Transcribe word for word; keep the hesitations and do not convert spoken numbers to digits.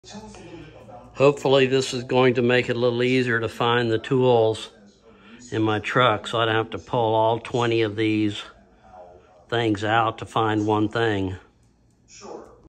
Hopefully this is going to make it a little easier to find the tools in my truck so I don't have to pull all twenty of these things out to find one thing.